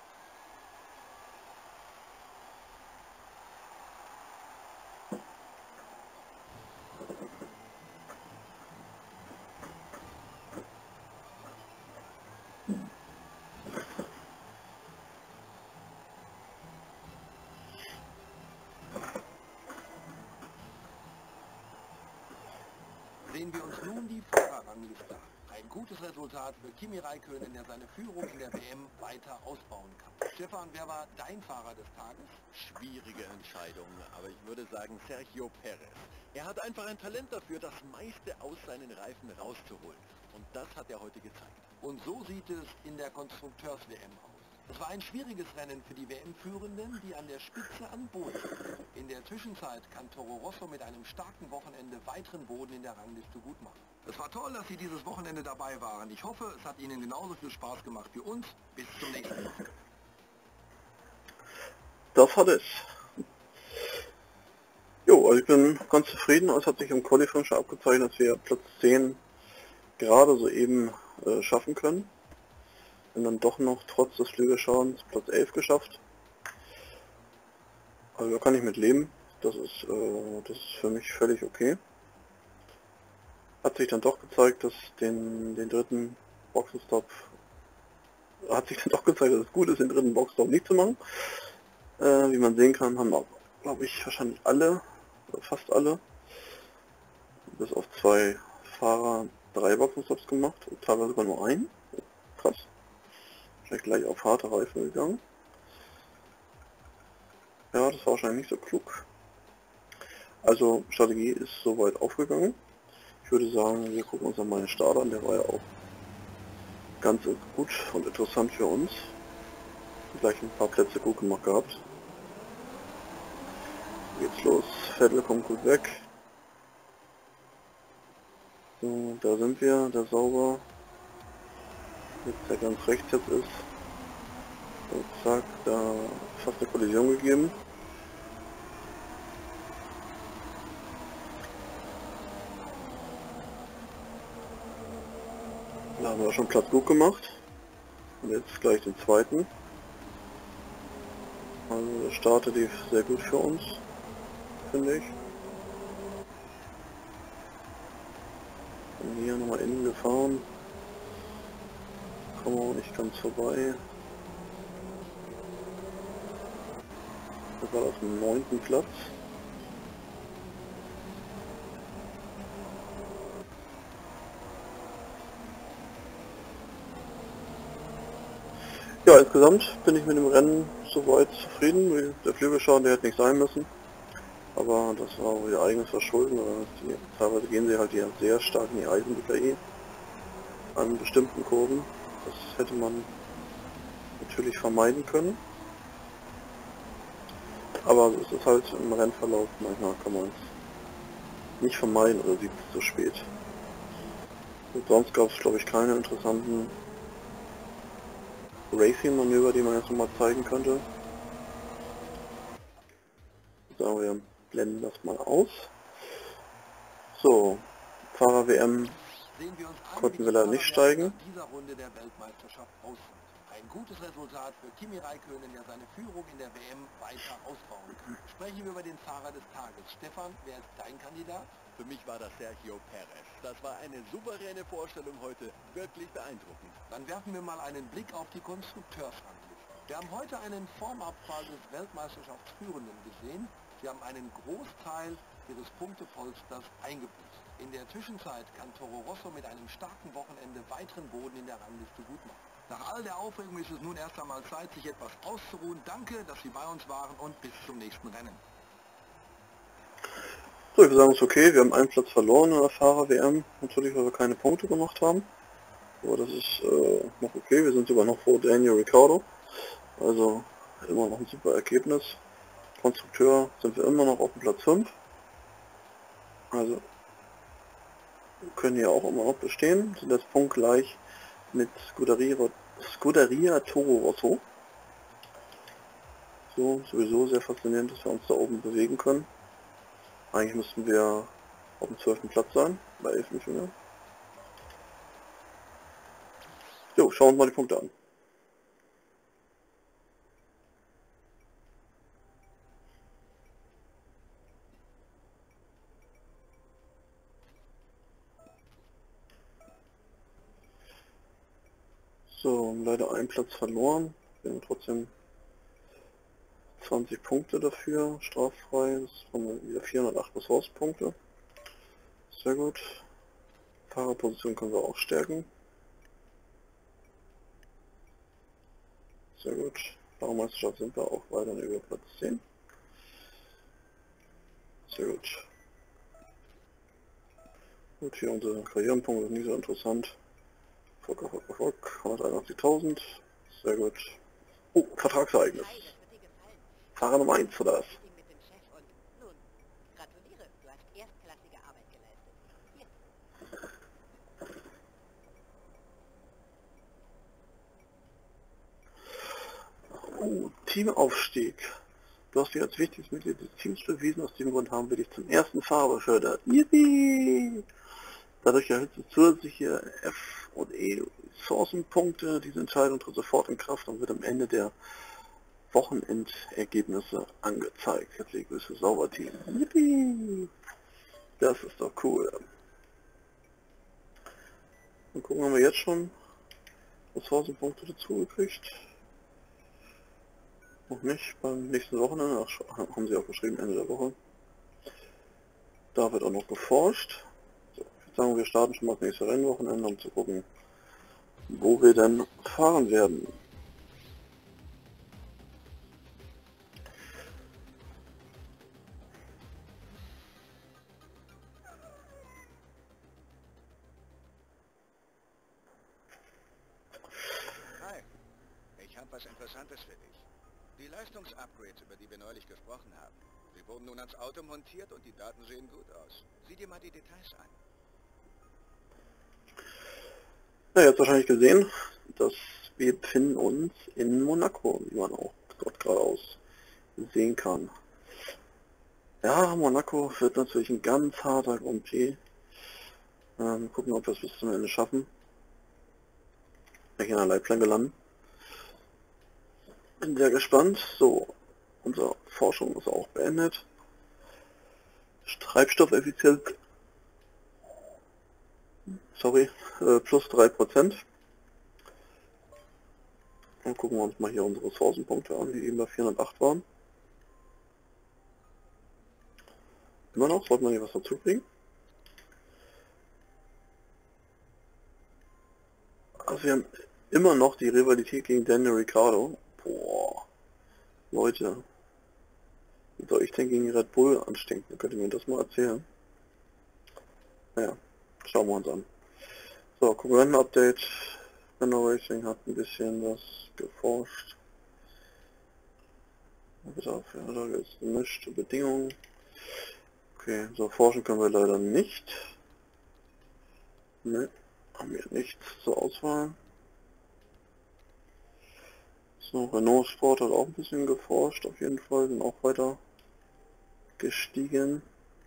Speaker 3: Sehen wir uns nun die Fahrerrangliste an. Ein gutes Resultat für Kimi Räikkönen, der seine Führung in der W M weiter ausbauen kann. Stefan, wer war dein Fahrer des Tages?
Speaker 4: Schwierige Entscheidung, aber ich würde sagen Sergio Perez. Er hat einfach ein Talent dafür, das meiste aus seinen Reifen rauszuholen. Und das hat er heute gezeigt.
Speaker 3: Und so sieht es in der Konstrukteurs-W M aus. Es war ein schwieriges Rennen für die W M-Führenden, die an der Spitze an Bord sind. In der Zwischenzeit kann Toro Rosso mit einem starken Wochenende weiteren Boden in der Rangliste gut machen. Es war toll, dass Sie dieses Wochenende dabei waren. Ich hoffe, es hat Ihnen genauso viel Spaß gemacht wie uns. Bis zum nächsten Mal.
Speaker 1: Das hat es. Jo, also ich bin ganz zufrieden. Es hat sich im Qualifying schon abgezeichnet, dass wir Platz zehn gerade so eben äh, schaffen können. Und dann doch noch trotz des Flügelschadens Platz elf geschafft. Also da kann ich mit leben. Das ist, äh, das ist für mich völlig okay. Hat sich dann doch gezeigt, dass den, den dritten Boxenstopp hat sich dann doch gezeigt, dass es gut ist, den dritten Boxenstopp nicht zu machen. Äh, wie man sehen kann, haben auch, glaube ich, wahrscheinlich alle, oder fast alle, bis auf zwei Fahrer drei Boxenstops gemacht und teilweise sogar nur einen. Krass. Wahrscheinlich gleich auf harte Reifen gegangen. Ja, das war wahrscheinlich nicht so klug. Also Strategie ist soweit aufgegangen. Ich würde sagen, wir gucken uns an meinen Start an, der war ja auch ganz gut und interessant für uns. Gleich ein paar Plätze gut gemacht gehabt. Geht's los, Vettel kommt gut weg. So, da sind wir, der sauber. Jetzt der ganz rechts jetzt ist. Und zack, da fast eine Kollision gegeben. Da haben wir schon Platz gut gemacht. Und jetzt gleich den zweiten. Also der Start lief sehr gut für uns, finde ich. Und hier nochmal innen gefahren. Kommen wir auch nicht ganz vorbei. Das war auf dem neunten Platz. Ja, insgesamt bin ich mit dem Rennen soweit zufrieden. Der Flügelschaden, der hätte nicht sein müssen. Aber das war auch ihr eigenes Verschulden. Die, teilweise gehen sie halt hier sehr stark in die Eisen, die K I, an bestimmten Kurven. Das hätte man natürlich vermeiden können. Aber es ist halt im Rennverlauf, manchmal kann man es nicht vermeiden oder sieht es zu spät. Und sonst gab es, glaube ich, keine interessanten Racing-Manöver, die man jetzt nochmal zeigen könnte. Sagen wir, blenden das mal aus. So, Fahrer-W M konnten wir leider nicht steigen.
Speaker 3: Dieser Runde der Weltmeisterschaft aussieht. Ein gutes Resultat für Kimi Räikkönen, der seine Führung in der W M weiter ausbauen kann. Sprechen wir über den Fahrer des Tages. Stefan, wer ist dein Kandidat?
Speaker 4: Für mich war das Sergio Perez. Das war eine souveräne Vorstellung heute, wirklich beeindruckend.
Speaker 3: Dann werfen wir mal einen Blick auf die Konstrukteursrangliste. Wir haben heute einen Formabfall des Weltmeisterschaftsführenden gesehen. Sie haben einen Großteil ihres Punktepolsters eingebüßt. In der Zwischenzeit kann Toro Rosso mit einem starken Wochenende weiteren Boden in der Rangliste gut machen. Nach all der Aufregung ist es nun erst einmal Zeit, sich etwas auszuruhen. Danke, dass Sie bei uns waren und bis zum nächsten Rennen.
Speaker 1: So, ich würde sagen, es ist okay. Wir haben einen Platz verloren in der Fahrer-W M. Natürlich, weil wir keine Punkte gemacht haben. Aber das ist äh, noch okay. Wir sind sogar noch vor Daniel Ricciardo. Also immer noch ein super Ergebnis. Konstrukteur sind wir immer noch auf dem Platz fünf. Also wir können hier auch immer noch bestehen. Sind das punktgleich mit Scuderia, Scuderia Toro Rosso. So, sowieso sehr faszinierend, dass wir uns da oben bewegen können. Eigentlich müssten wir auf dem zwölften Platz sein, bei elf nicht mehr. Jo, schauen wir uns mal die Punkte an. So, leider einen Platz verloren. Wir haben trotzdem zwanzig Punkte dafür, straffrei. Das haben wir wieder vierhundertacht Ressourcenpunkte. Sehr gut. Fahrerposition können wir auch stärken. Sehr gut. Fahrermeisterschaft sind wir auch weiter über Platz zehn. Sehr gut. Gut, hier unsere Karrierenpunkte sind nicht so interessant. Erfolg, Erfolg, Erfolg. hunderteinundachtzigtausend. Sehr gut. Oh, Vertragsereignis. Fahrer Nummer eins oder was?
Speaker 2: erstklassige Arbeit geleistet. Hier.
Speaker 1: Oh, Teamaufstieg. Du hast dich als wichtiges Mitglied des Teams bewiesen, aus dem Grund haben wir dich zum ersten Fahrer befördert. Yippie! Dadurch erhältst du zusätzliche F- und E-Ressourcenpunkte. Diese Entscheidung tritt sofort in Kraft und wird am Ende der Wochenendergebnisse angezeigt. Herzliche Grüße, Sauberteam. Yippie! Das ist doch cool. Dann gucken, haben wir jetzt schon Ressourcenpunkte dazu gekriegt. Noch nicht, beim nächsten Wochenende, ach, haben sie auch geschrieben, Ende der Woche. Da wird auch noch geforscht. So, ich würde sagen, wir starten schon mal das nächste Rennwochenende, um zu gucken, wo wir denn fahren werden.
Speaker 5: Hi, ich habe was Interessantes für dich. Die Leistungsupgrades, über die wir neulich gesprochen haben. Sie wurden nun ans Auto montiert und die Daten sehen gut aus. Sieh dir mal die Details an.
Speaker 1: Ja, ihr habt wahrscheinlich gesehen, dass wir befinden uns in Monaco, wie man auch dort geradeaus sehen kann. Ja, Monaco wird natürlich ein ganz harter Grand Prix. Ähm, gucken, ob wir es bis zum Ende schaffen. Ich bin in der Leitplanke landen. Bin sehr gespannt. So, unsere Forschung ist auch beendet. Treibstoffeffizienz, sorry, äh, plus drei Prozent. Und gucken wir uns mal hier unsere Ressourcenpunkte an, die eben bei vierhundertacht waren. Immer noch, sollte man hier was dazu kriegen. Also wir haben immer noch die Rivalität gegen Daniel Ricciardo. Boah, Leute, wie soll ich denn gegen Red Bull anstinken? Könnt ihr mir das mal erzählen? Naja, schauen wir uns an. So, Konkurrenten-Update. Renault Racing hat ein bisschen was geforscht. Bedarf ja, da ist gemischte Bedingungen. Okay, so forschen können wir leider nicht. Ne, haben wir nichts zur Auswahl. So, Renault Sport hat auch ein bisschen geforscht, auf jeden Fall, sind auch weiter gestiegen.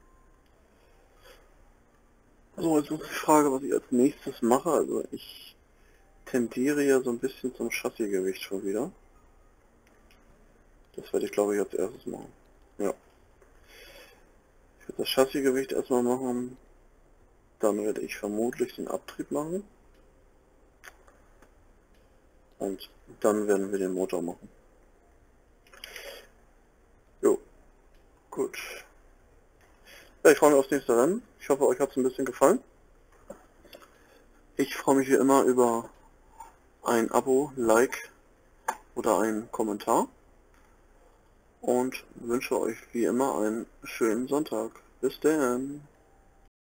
Speaker 1: So, jetzt ist die Frage, was ich als nächstes mache. Also ich tendiere ja so ein bisschen zum Chassisgewicht schon wieder. Das werde ich, glaube ich, als erstes machen. Ja. Ich werde das Chassisgewicht erstmal machen. Dann werde ich vermutlich den Abtrieb machen. Und dann werden wir den Motor machen. Jo, gut. Ja, ich freue mich aufs nächste Rennen. Ich hoffe, euch hat es ein bisschen gefallen. Ich freue mich wie immer über ein Abo, Like oder einen Kommentar. Und wünsche euch wie immer einen schönen Sonntag. Bis dann.